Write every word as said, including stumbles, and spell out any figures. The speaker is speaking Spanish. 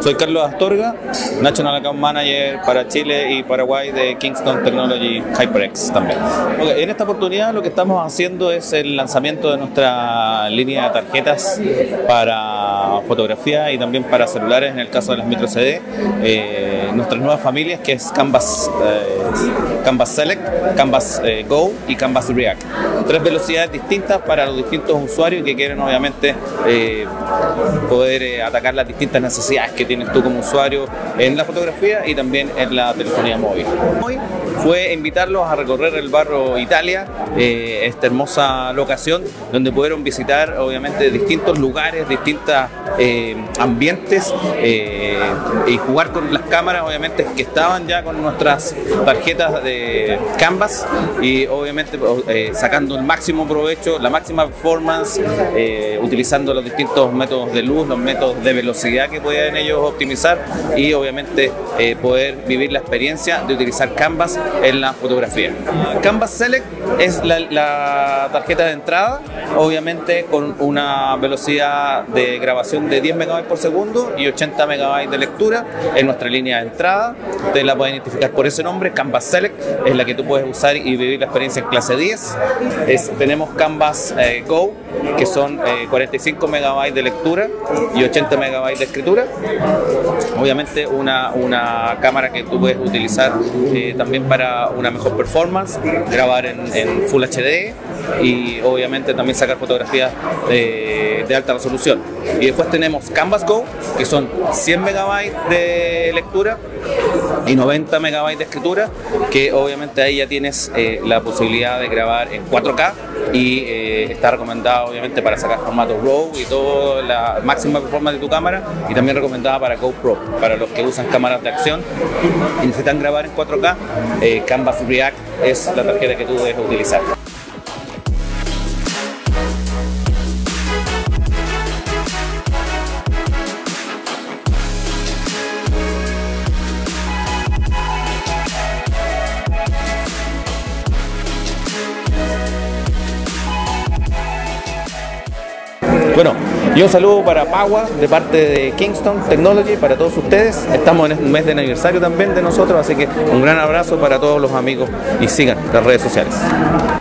Soy Carlos Astorga, National Account Manager para Chile y Paraguay de Kingston Technology HyperX también. Okay, en esta oportunidad lo que estamos haciendo es el lanzamiento de nuestra línea de tarjetas para fotografía y también para celulares, en el caso de las micro C D. Eh, nuestras nuevas familias, que es Canvas, eh, Canvas Select, Canvas eh, Go y Canvas React. Tres velocidades distintas para los distintos usuarios que quieren obviamente eh, poder eh, atacar las distintas necesidades que tienes tú como usuario en la fotografía y también en la telefonía móvil. Hoy fue invitarlos a recorrer el barrio Italia, eh, esta hermosa locación donde pudieron visitar obviamente distintos lugares, distintos eh, ambientes eh, y jugar con las cámaras obviamente que estaban ya con nuestras tarjetas de Canvas y obviamente eh, sacando el máximo provecho, la máxima performance, eh, utilizando los distintos métodos de luz, los métodos de velocidad que pueden ellos optimizar y obviamente eh, poder vivir la experiencia de utilizar Canvas en la fotografía. Canvas Select es la, la tarjeta de entrada, obviamente con una velocidad de grabación de diez megabytes por segundo y ochenta megabytes de lectura en nuestra línea de entrada. Ustedes la pueden identificar por ese nombre, Canvas Select, es la que tú puedes usar y vivir la experiencia en clase diez. Es, tenemos Canvas eh, Go, que son eh, cuarenta y cinco megabytes de lectura y ochenta megabytes de escritura. Obviamente una, una cámara que tú puedes utilizar eh, también para una mejor performance, grabar en, en Full H D y obviamente también sacar fotografías de, de alta resolución. Y después tenemos Canvas Go, que son cien megabytes de lectura y noventa megabytes de escritura, que obviamente ahí ya tienes eh, la posibilidad de grabar en cuatro K y eh, está recomendada obviamente para sacar formato RAW y toda la máxima performance de tu cámara, y también recomendada para GoPro, para los que usan cámaras de acción y necesitan grabar en cuatro K. eh, Canvas React es la tarjeta que tú debes utilizar. Bueno, y un saludo para Pagua de parte de Kingston Technology para todos ustedes. Estamos en un mes de aniversario también de nosotros, así que un gran abrazo para todos los amigos y sigan las redes sociales.